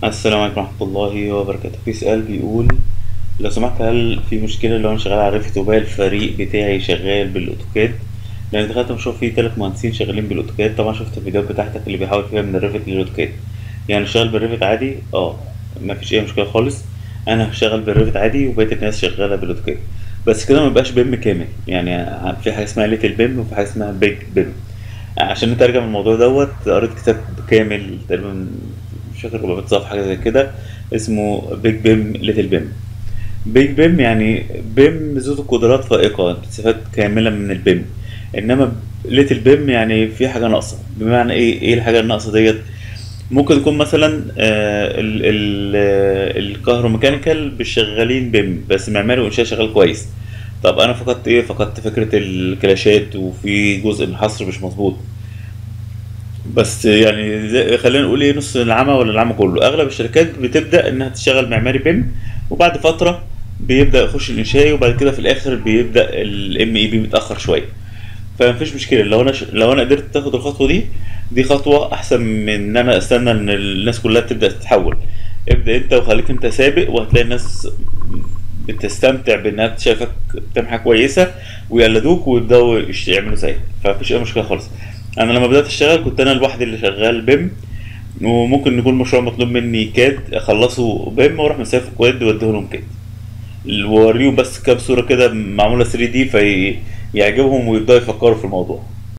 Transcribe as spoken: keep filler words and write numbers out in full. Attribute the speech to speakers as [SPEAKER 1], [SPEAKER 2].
[SPEAKER 1] السلام عليكم ورحمة الله وبركاته. في سؤال بيقول: لو سمحت، هل في مشكلة لو أنا شغال على ريفت وباقي الفريق بتاعي شغال بالأوتوكاد؟ لأن دخلت مشروع فيه تلات مهندسين شغالين بالأوتوكاد. طبعا شفت الفيديوهات بتاعتك اللي بيحاول فيها من الريفت للأوتوكاد. يعني شغال بالريفت عادي، اه مفيش أي مشكلة خالص. أنا شغال بالريفت عادي وبقية الناس شغالة بالأوتوكاد. بس كده مبقاش بيم كامل، يعني في حاجة اسمها ليتل بيم وفي حاجة اسمها بيج بيم. عشان نترجم الموضوع دوت قريت كتاب كامل تقريبا، مش فاكر أربعمية صفحة حاجة زي كده، اسمه بيج بيم ليتل بيم. بيج بيم يعني بيم ذو قدرات فائقة بتستفاد كاملة من البيم. انما ليتل بيم يعني في حاجة ناقصة. بمعنى ايه ايه الحاجة الناقصة ديت؟ ممكن يكون مثلا آه، ال ال آه، الكهروميكانيكال مش شغالين بيم، بس معماري وانشاء شغال كويس. طب انا فقدت ايه؟ فقدت فكرة الكلاشات، وفي جزء من الحصر مش مظبوط. بس يعني زي- خلينا نقول ايه، نص العمى ولا العمى كله. اغلب الشركات بتبدا انها تشتغل معماري بيم، وبعد فتره بيبدا يخش الانشائي، وبعد كده في الاخر بيبدا الام اي بي متاخر شويه. فمفيش مشكله لو انا ش... لو انا قدرت تاخد الخطوه دي. دي خطوه احسن من ان انا استنى ان الناس كلها تبدا تتحول. ابدا انت وخليك انت سابق، وهتلاقي الناس بتستمتع بانها شايفك بتعمل حاجه كويسه، ويقلدوك ويبداوا يش- يعملوا زيك. فمفيش اي مشكله خالص. انا لما بدات اشتغل كنت انا لوحدي اللي شغال بيم، وممكن يكون مشروع مطلوب مني كاد اخلصه بيم واروح مسافه كواد واديه لهم كاد، ووريهم بس كام صوره كده معموله ثري دي فيعجبهم ويبداوا يفكروا في الموضوع.